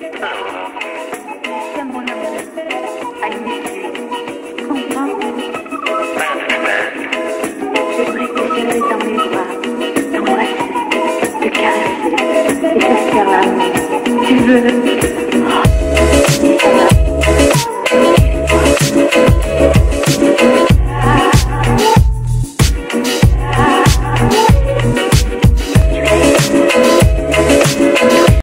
Tiens mon amour, à l'initier, comprends? J'aimerais te serrer dans mes bras, t'embrasser, te caresser et te faire l'amour. Tu veux?